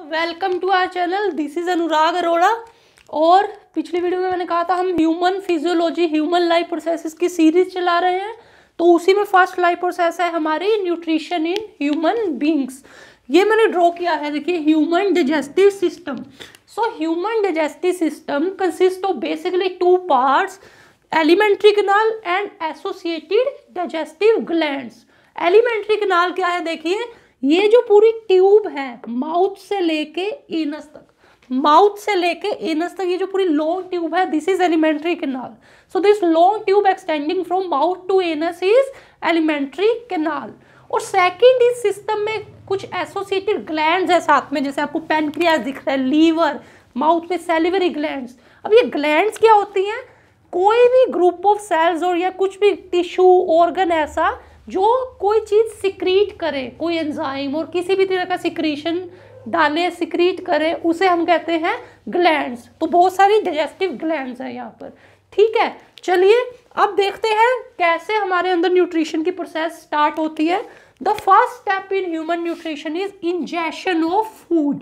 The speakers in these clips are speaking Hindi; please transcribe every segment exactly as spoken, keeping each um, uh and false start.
Welcome to our channel. This is Anurag Arora. और पिछली वीडियो में मैंने कहा था हम human physiology human life processes की सीरीज चला रहे हैं। तो उसी में फर्स्ट लाइफ प्रोसेस है हमारी न्यूट्रिशन इन ह्यूमन बींग्स। ये मैंने ड्रॉ किया है, देखिए, human digestive system. So human digestive system consist of basically two parts, alimentary canal and associated digestive glands. Alimentary canal क्या है, देखिए, ये जो पूरी ट्यूब है माउथ से लेके एनस तक, माउथ से लेके एनस तक ये जो पूरी लॉन्ग ट्यूब है, this is alimentary canal. So this long tube extending from mouth to anus is alimentary canal. और सेकंड इस सिस्टम में कुछ एसोसिएटेड ग्लैंड्स है साथ में, जैसे आपको पैनक्रियास दिख रहा है, लीवर, माउथ में सैलिवरी ग्लैंड्स। अब ये ग्लैंड्स क्या होती हैं? कोई भी ग्रुप ऑफ सेल्स और या कुछ भी टिश्यू ऑर्गन ऐसा जो कोई चीज़ सिक्रीट करे, कोई एंजाइम और किसी भी तरह का सिक्रीशन डाले, सिक्रीट करे, उसे हम कहते हैं ग्लैंड्स। तो बहुत सारी डाइजेस्टिव ग्लैंड्स है यहाँ पर, ठीक है। चलिए अब देखते हैं कैसे हमारे अंदर न्यूट्रिशन की प्रोसेस स्टार्ट होती है। The first step in human nutrition is ingestion of food.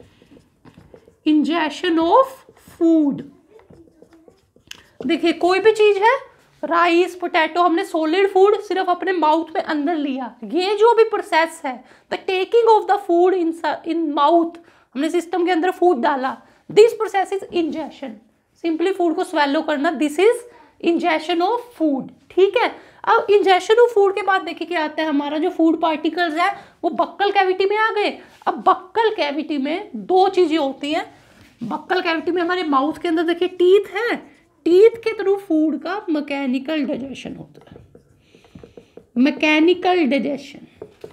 Ingestion of food, देखिए, कोई भी चीज है, राइस, पोटैटो, हमने सॉलिड फूड सिर्फ अपने माउथ में अंदर लिया। ये जो भी प्रोसेस है, the taking of the food in in mouth, हमने सिस्टम के अंदर फूड डाला, this process is ingestion. Simply food को स्वेलो करना, this is ingestion of food, ठीक है। अब इंजेशन ऑफ फूड के बाद देखिए क्या आता है, हमारा जो फूड पार्टिकल्स है वो बक्कल कैविटी में आ गए। अब बक्कल कैविटी में दो चीजें होती हैं। बक्कल कैविटी में हमारे माउथ के अंदर देखिए टीथ है, टीथ के थ्रू फूड का मैकेनिकल डाइजेशन होता है। मैकेनिकल डाइजेशन,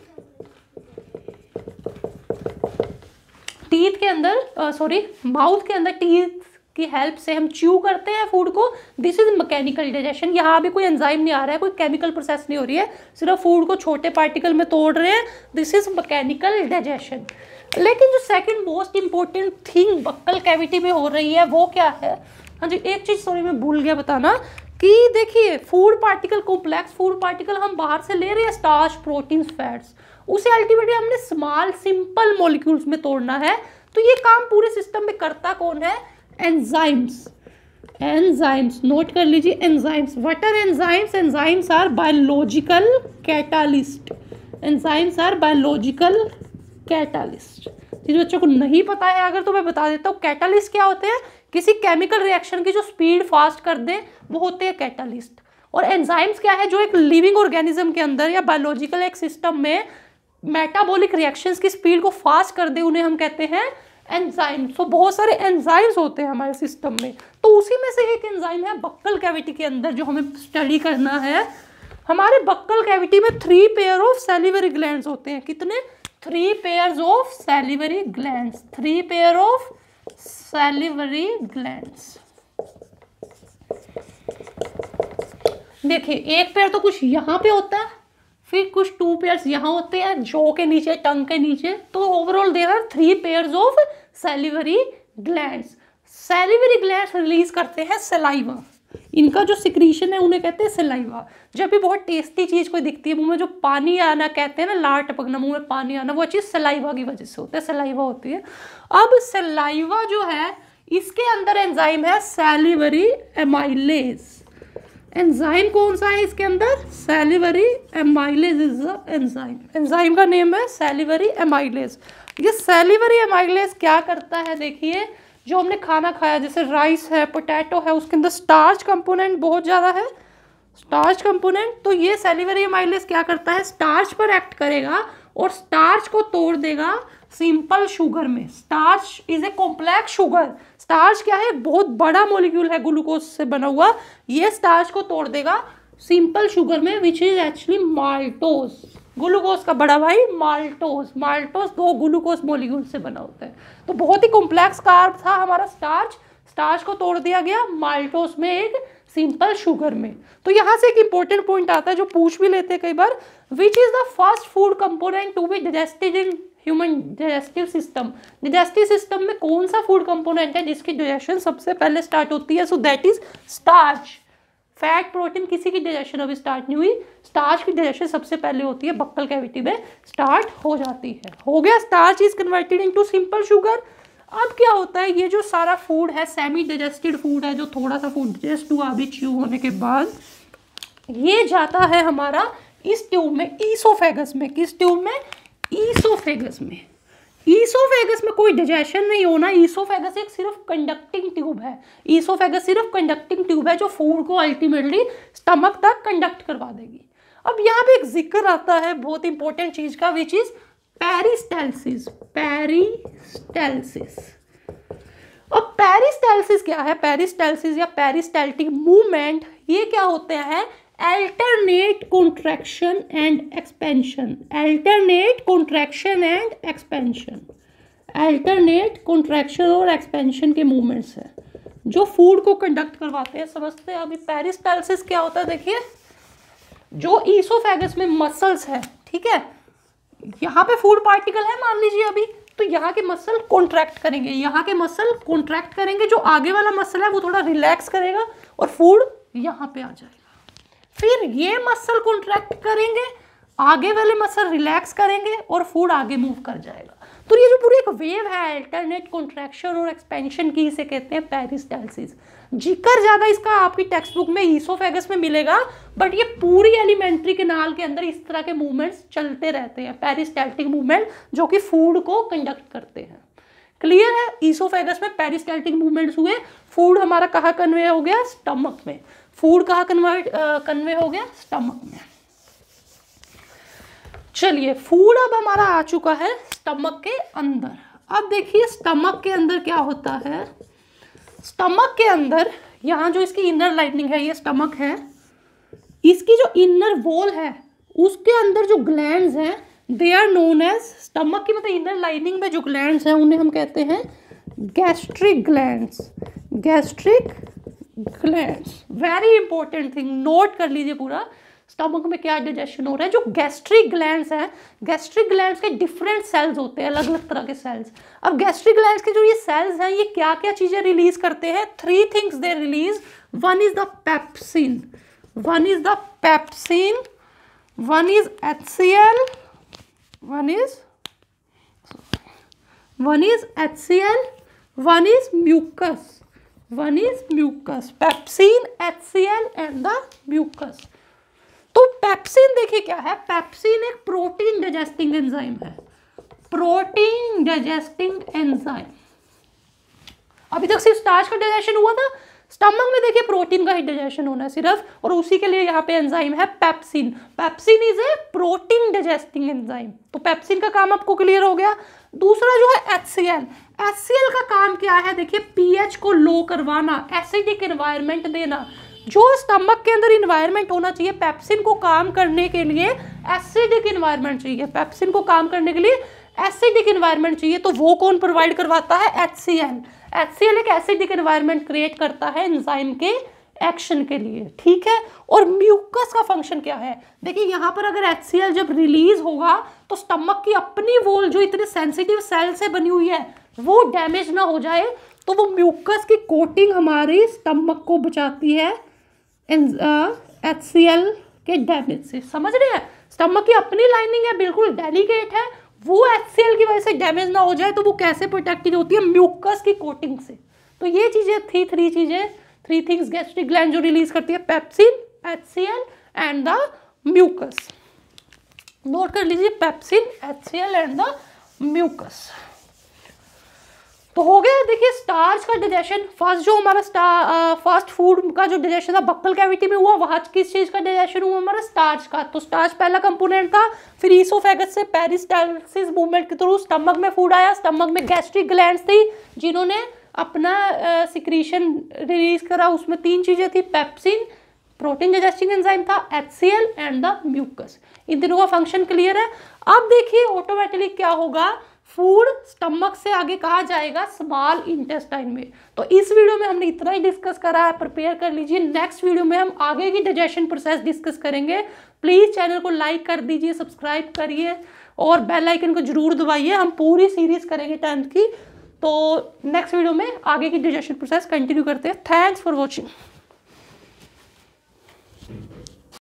टीथ के अंदर, सॉरी माउथ के अंदर टीथ की हेल्प से हम च्यू करते हैं फूड को, दिस इज मैकेनिकल डाइजेशन। यहाँ भी कोई एंजाइम नहीं आ रहा है, कोई केमिकल प्रोसेस नहीं हो रही है, सिर्फ फूड को छोटे पार्टिकल में तोड़ रहे हैं, दिस इज मैकेनिकल डाइजेशन। लेकिन जो second most important thing buccal cavity में हो रही है वो क्या है? हाँ जी, एक चीज सॉरी मैं भूल गया बताना कि देखिए food particle, complex food particle हम बाहर से ले रहे हैं, स्टार्च, प्रोटीन्स, फैट्स, उसे अल्टीमेटली हमने स्मॉल सिंपल मॉलिक्यूल्स में तोड़ना है। तो ये काम पूरे सिस्टम में करता कौन है? एंजाइम्स। एंजाइम्स नोट कर लीजिए, enzymes. What are enzymes? Enzymes are biological catalyst. Enzymes are biological catalyst. जिन बच्चों को नहीं पता है अगर, तो मैं बता देता हूँ कैटालिस्ट क्या होते हैं। किसी केमिकल रिएक्शन की जो स्पीड फास्ट कर दे वो होते हैं कैटालिस्ट। और एंजाइम्स क्या है? जो एक लिविंग ऑर्गेनिज्म के अंदर या बायोलॉजिकल एक सिस्टम में मेटाबॉलिक रिएक्शंस की स्पीड को फास्ट कर दे, उन्हें हम कहते हैं एंजाइम्स। तो बहुत सारे एंजाइम्स होते हैं हमारे सिस्टम में, तो उसी में से एक एंजाइम है बक्कल कैविटी के अंदर जो हमें स्टडी करना है। हमारे बक्कल कैविटी में three pair of salivary glands होते हैं। कितने? Three pairs of salivary glands. Three pair of salivary glands. देखिए एक पेयर तो कुछ यहाँ पे होता है, फिर कुछ टू पेयर्स यहाँ होते हैं, जो के नीचे, टंग के नीचे। तो overall there are three pairs of salivary glands. Salivary glands release करते हैं सलाइवा। इनका जो सिक्रीशन है उन्हें कहते हैं सलाइवा। जब भी बहुत टेस्टी चीज कोई दिखती है, मुंह में जो पानी आना कहते हैं ना, लार टपकना, मुंह में पानी आना, वो चीज सलाइवा की वजह से होता है, सलाइवा होती है। अब सलाइवा जो है इसके अंदर एंजाइम है सैलिवरी एमाइलेज। एंजाइम कौन सा है इसके अंदर? Salivary amylase is the enzyme. Enzyme का नेम है सैलिवरी एमाइलेज। ये सैलिवरी एमाइलेज क्या करता है? देखिए, जो हमने खाना खाया, जैसे राइस है, पोटैटो है, उसके अंदर स्टार्च कंपोनेंट बहुत ज़्यादा है, स्टार्च कंपोनेंट। तो ये सैलिवरी एमाइलेज क्या करता है? स्टार्च पर एक्ट करेगा और स्टार्च को तोड़ देगा सिंपल शुगर में। Starch is a complex sugar. Starch क्या है? बहुत बड़ा मॉलिक्यूल है, ग्लूकोज से बना हुआ। ये स्टार्च को तोड़ देगा सिंपल शुगर में, which is actually maltose. Glucose का बड़ा भाई माल्टोज। माल्टोज दो ग्लूकोज मॉलिक्यूल से बना होता है। तो बहुत ही कॉम्प्लेक्स कार्ब था हमारा स्टार्च। स्टार्च को तोड़ दिया गया माल्टोज में, एक सिंपल शुगर में। तो यहाँ से एक इंपॉर्टेंट पॉइंट आता है जो पूछ भी लेते हैं कई बार, which is the first food component to be digested in human digestive system. Digestive system में कौन सा फूड कंपोनेंट है जिसकी डाइजेशन सबसे पहले स्टार्ट होती है? So that is starch. Fat protein किसी की डाइजेशन अभी स्टार्ट नहीं हुई, स्टार्च की डाइजेशन सबसे पहले होती है, बक्कल कैविटी में स्टार्ट हो जाती है। हो गया, starch is converted into simple sugar. अब क्या होता है, ये जो सारा फूड है सेमी डाइजेस्टेड फूड है, जो थोड़ा सा फूड डाइजेस्ट हुआ अभी च्यू होने के बाद, ये जाता है हमारा इस ट्यूब में, ईसोफेगस में। किस ट्यूब में? ईसोफेगस में। ईसोफेगस में कोई डाइजेशन नहीं होना, ईसोफेगस एक सिर्फ कंडक्टिंग ट्यूब है। ईसोफेगस सिर्फ कंडक्टिंग ट्यूब है जो फूड को अल्टीमेटली स्टमक तक कंडक्ट करवा देगी। अब यहाँ पे एक जिक्र आता है बहुत इंपॉर्टेंट चीज का, विच इज पेरिस्टाल्सिस। पेरिस्टाल्सिस। अब पेरिस्टाल्सिस क्या है? पेरिस्टाल्सिस या पेरिस्टाल्टिक मूवमेंट, ये क्या होते हैं? alternate contraction and expansion, alternate contraction and expansion, alternate contraction और expansion के movements है जो फूड को कंडक्ट करवाते हैं। समझते हैं अभी पेरिस्टाल्सिस क्या होता है। देखिए, जो ईसोफेगस में मसल्स है, ठीक है, यहाँ पे फूड पार्टिकल है मान लीजिए अभी, तो यहाँ के मसल कॉन्ट्रैक्ट करेंगे, यहाँ के मसल कॉन्ट्रैक्ट करेंगे, जो आगे वाला मसल है वो थोड़ा रिलैक्स करेगा और फूड यहाँ पे आ जाएगा। फिर ये मसल कॉन्ट्रैक्ट करेंगे, आगे वाले मसल रिलैक्स करेंगे और फूड आगे मूव कर जाएगा। तो ये जो पूरी एक वेव है अल्टरनेट कॉन्ट्रैक्शन और एक्सपेंशन की, इसे कहते हैं पेरिस्टाल्सिस। जिक्र ज्यादा इसका आपकी टेक्स्ट बुक में ईसोफेगस में मिलेगा, बट ये पूरी एलिमेंट्री कैनाल के अंदर इस तरह के मूवमेंट्स चलते रहते हैं, पेरिस्टाल्टिक मूवमेंट, जो कि फूड को कंडक्ट करते हैं। क्लियर है? ईसोफेगस में पेरिस्टाल्टिक मूवमेंट्स हुए, फूड हमारा कहाँ कन्वे हो गया? स्टमक में। फूड कहाँ कन्वर्ट कन्वे हो गया? स्टमक में। चलिए, फूड अब हमारा आ चुका है स्टमक के अंदर। अब देखिए स्टमक के अंदर क्या होता है। स्टमक के अंदर यहाँ जो इसकी इनर लाइनिंग है, ये स्टमक है, इसकी जो इनर वॉल है उसके अंदर जो ग्लैंड्स हैं, they are known as, stomach की मतलब इनर लाइनिंग में जो ग्लैंड्स हैं उन्हें हम कहते हैं gastric glands. Gastric glands, very important thing, note कर लीजिए पूरा। स्टमक में क्या डाइजेशन हो रहा है? जो गैस्ट्रिक ग्लैंड्स हैं, गैस्ट्रिक ग्लैंड्स के डिफरेंट सेल्स होते हैं, अलग अलग तरह के सेल्स। अब गैस्ट्रिक ग्लैंड्स के जो ये सेल्स हैं, ये क्या क्या चीजें रिलीज करते हैं? Three things they release. One is the pepsin, one is the pepsin, one is H C L, one is one is H C L, one is mucus, one is mucus. Pepsin, H C L and the mucus. तो पेप्सिन देखिए क्या है? पेप्सिन एक प्रोटीन डाइजेस्टिंग एंजाइम है, प्रोटीन डाइजेस्टिंग एंजाइम। अभी तक सिर्फ स्टार्च का डाइजेशन हुआ था, स्टमक में देखिए प्रोटीन का ही डाइजेशन होना है सिर्फ, और उसी के लिए यहाँ पे एंजाइम है pepsin. Pepsin is a protein digesting enzyme. तो पेप्सिन का काम आपको क्लियर हो गया। दूसरा जो है H C L, H C L का काम क्या है? देखिए, पीएच को लो करवाना, एसिडिक एनवायरनमेंट देना। जो स्टमक के अंदर इन्वायरमेंट होना चाहिए पेप्सिन को काम करने के लिए, एसिडिक इन्वायरमेंट चाहिए। पेप्सिन को काम करने के लिए एसिडिक इन्वायरमेंट चाहिए, तो वो कौन प्रोवाइड करवाता है? H C L. H C L एक एसिडिक इन्वायरमेंट क्रिएट करता है एंजाइम के एक्शन के लिए, ठीक है। और म्यूकस का फंक्शन क्या है? देखिए यहाँ पर अगर एच सी एल जब रिलीज होगा तो स्टमक की अपनी वॉल जो इतने सेंसिटिव सेल से बनी हुई है वो डैमेज ना हो जाए, तो वो म्यूकस की कोटिंग हमारी स्टमक को बचाती है एच सी एल के डैमेज से। समझ रहे हैं? स्टमक की अपनी लाइनिंग है, बिल्कुल डेलिकेट है, वो एच सी एल की वजह से डैमेज ना हो जाए, तो वो कैसे प्रोटेक्टेड होती है? म्यूकस की कोटिंग से। तो ये चीजें थी, थ्री चीजें, थ्री थिंग्स गैस्ट्रिक ग्लैंड जो रिलीज करती है, pepsin, H C L and the mucus. Note कर लीजिए, pepsin, H C L and the mucus. तो हो गया। देखिए स्टार्च का डाइजेशन, फर्स्ट जो हमारा फर्स्ट फूड का जो डाइजेशन था बक्कल कैविटी में हुआ, वहाँ किस चीज का डाइजेशन हुआ? हमारा स्टार्च का। तो स्टार्च पहला कंपोनेंट था, फिर ईसोफेगस से पेरिस्टाल्सिस मूवमेंट के थ्रू स्टमक में फूड आया। स्टमक में गैस्ट्रिक ग्लैंड्स थी जिन्होंने अपना सिक्रीशन रिलीज करा, उसमें तीन चीजें थी, पेप्सिन, प्रोटीन डाइजेस्टिंग एंजाइम था, H C L and the mucus. इन तीनों का फंक्शन क्लियर है। अब देखिए ऑटोमेटिकली क्या होगा, फूड स्टमक से आगे कहा जाएगा स्मॉल इंटेस्टाइन में। तो इस वीडियो में हमने इतना ही डिस्कस करा है, प्रिपेयर कर लीजिए। नेक्स्ट वीडियो में हम आगे की डाइजेशन प्रोसेस डिस्कस करेंगे। प्लीज चैनल को लाइक कर दीजिए, सब्सक्राइब करिए और बेल आइकन को जरूर दबाइए। हम पूरी सीरीज करेंगे टेंथ की। तो नेक्स्ट वीडियो में आगे की डाइजेशन प्रोसेस कंटिन्यू करते हैं। Thanks for watching.